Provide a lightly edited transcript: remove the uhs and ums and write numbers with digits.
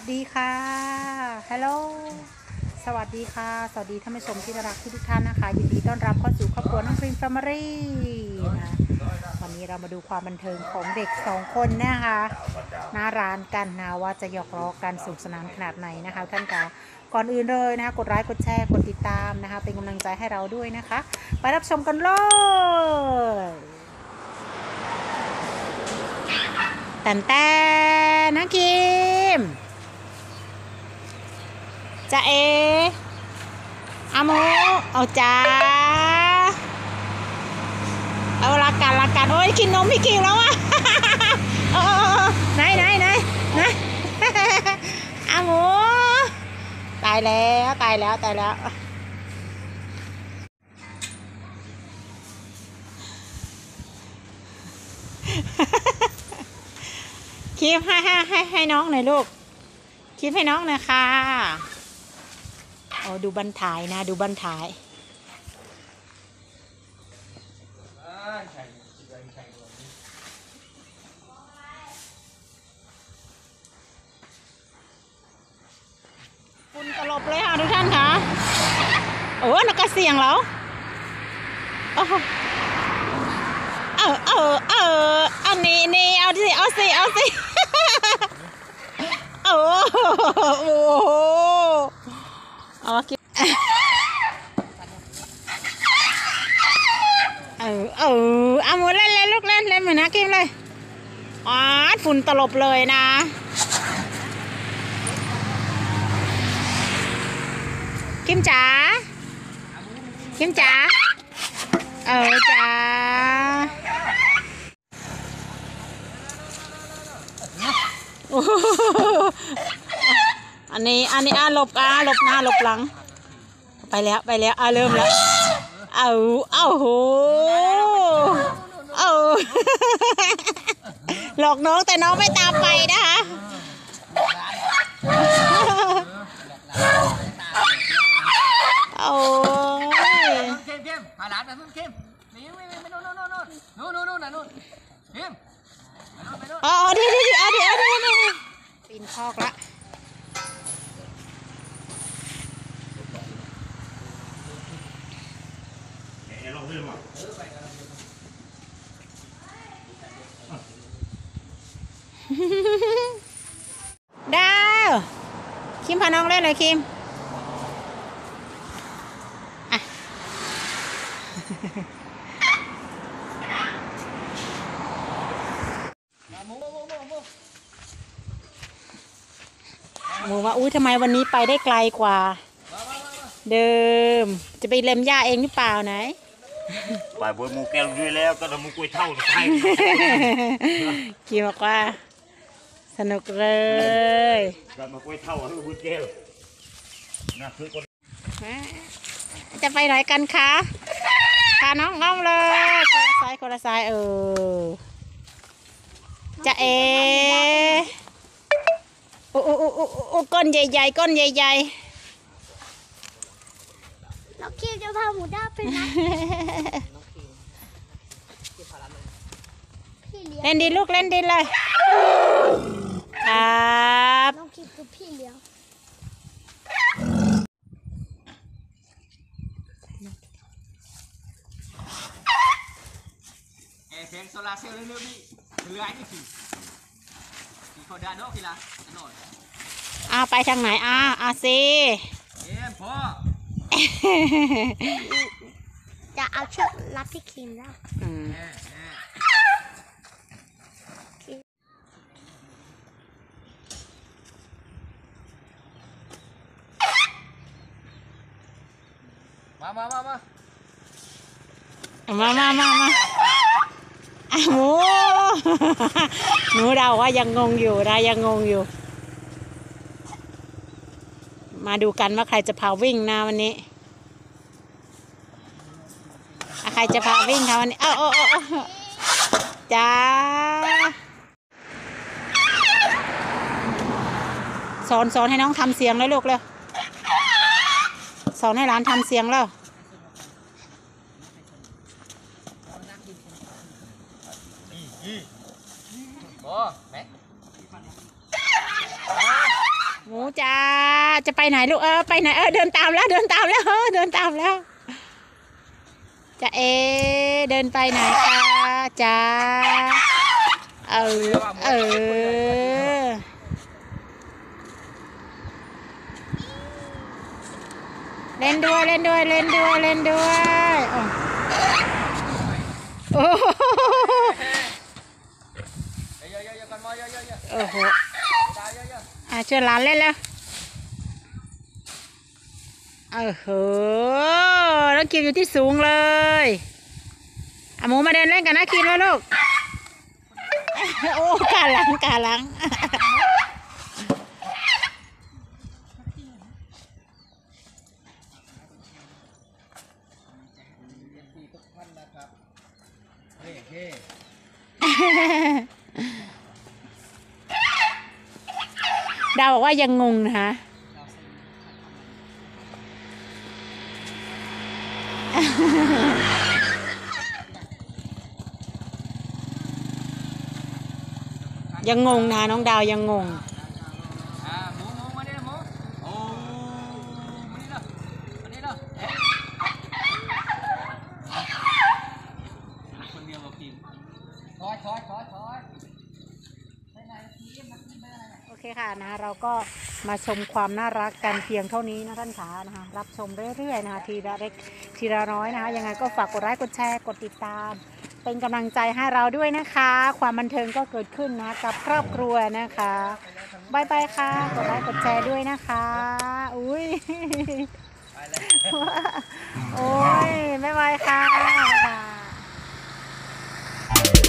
ดีค่ะฮัลโหลสวัสดีค่ะสวัสดีท่านผู้ชมที่รักทุกท่านนะคะยินดีต้อนรับเข้าสู่ครอบครัวน้องพริมแฟมิลี่นะวันนี้เรามาดูความบันเทิงของเด็ก2คนนะคะหน้าร้านกันนะว่าจะหยอกล้อกันสนุกสนานขนาดไหนนะคะท่านคะก่อนอื่นเลยนะคะกดไลค์กดแชร์กดติดตามนะคะเป็นกำลังใจให้เราด้วยนะคะไปรับชมกันเลยแต่นะคิมจะเออาโมเอาจ้าเอาละกันโอ้ยกินนมพี่คิวแล้วอ่ะไหนอาโมตายแล้วคลิปให้น้องหน่อยลูกคลิปให้น้องหน่อยค่ะโอ้ดูบันถ่ายนะดูบันถ่ายฝุ่นตลบเลยค่ะทุกท่านค่ะโอ้นักเสียงแล้วอันนี้เอาสิโอ้โหเอามากินเอาหมดเล่นลูกเล่นเหมือนนะกินเลยฝุ่นตลบเลยนะกิมจ๋าจ้าอันนี้หลบหน้าหลบหลังไปแล้วเริ่มแล้วโหหลอกน้องแต่น้องไม่ตามไปนะคะโอ้ยเข้มหาหลานนะเข้มนี่ไม่นู่นเข้มเดี๋ยวปีนคอกละดาวคิมพาน้องเล่นเลยคิมหมูว่าอุ้ยทำไมวันนี้ไปได้ไกลกว่าเดิมจะไปเล็มหญ้าเองหรือเปล่าไหนบ่ายบัวมูแก้วด้วยแล้วก็ทำมูกล้วยเท่าใช่คิดบอกว่าสนุกเลยทำมูกล้วยเท่าให้บุญแก้วนะคือคนจะไปไหนกันคะพาน้องอ้อมเลยคนละซ้ายจะก้นใหญ่น้องคิวจะพาหมูด้าไปนะเล่นดีลูกเล่นดีเลยครับน้องคิวคือพี่เลี้ยงเสียงโซลาเซลล์เรื่อยๆนี่เรื่อยนี่สิเขาด่าโน้ตกี่ละโน้ตไปทางไหนสิพ่อจะเอาเชือกรัดพี่คิมแล้วมาหนูเดาว่ายังงงอยู่มาดูกันว่าใครจะพาวิ่งนะวันนี้ใครจะพาวิ่งคะวันนี้จ้าสอนให้น้องทำเสียงเลยลูกเลยสอนให้หลานทำเสียงแล้วโอ้แม่จ้าจะไปไหนลูกไปไหนเดินตามแล้วเดินตามแล้วเดินตามแล้วจะเดินไปไหนคะจ้าเล่นด้วยเล่นด้วยเล่นด้วยเล่นด้วยโอ้โหโอ้โหเชิญหลานเล่นแล้วน้องคิมอยู่ที่สูงเลยหมูมาเดินเล่นกันนะคิมแล้วลูกโอ้กาหลังดาวบอกว่ายังงงนะคะยังงงนะน้องดาวยังงงหมูมาเนี่ยหมูโอ้มานี่เนาะมานี่เนาะคนเดียวบอกกินถอยโอเคค่ะนะเราก็มาชมความน่ารักกันเพียงเท่านี้นะท่านขานะคะรับชมเรื่อยๆนะคะทีละเล็กทีละน้อยนะคะยังไงก็ฝากกดไลค์กดแชร์กดติดตามเป็นกำลังใจให้เราด้วยนะคะความบันเทิงก็เกิดขึ้นนะกับครอบครัวนะคะบายบายค่ะกดไลค์กดแชร์ด้วยนะคะอุ้ยโอ้ยบ๊ายบายค่ะ